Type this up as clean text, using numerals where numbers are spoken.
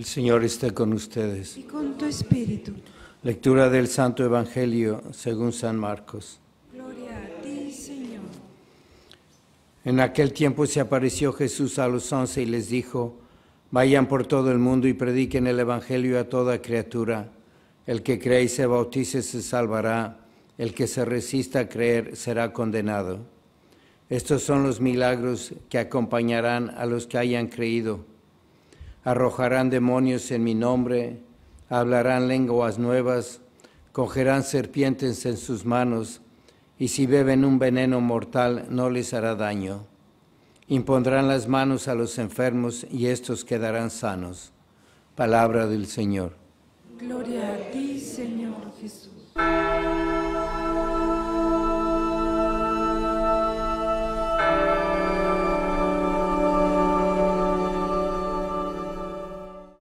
El Señor esté con ustedes. Y con tu espíritu. Lectura del Santo Evangelio según San Marcos. Gloria a ti, Señor. En aquel tiempo se apareció Jesús a los 11 y les dijo: vayan por todo el mundo y prediquen el Evangelio a toda criatura. El que cree y se bautice se salvará. El que se resista a creer será condenado. Estos son los milagros que acompañarán a los que hayan creído. Arrojarán demonios en mi nombre, hablarán lenguas nuevas, cogerán serpientes en sus manos, y si beben un veneno mortal no les hará daño. Impondrán las manos a los enfermos y estos quedarán sanos. Palabra del Señor. Gloria a ti, Señor Jesús.